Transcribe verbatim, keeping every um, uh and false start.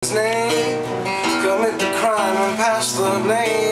his name, commit the crime and pass the blame.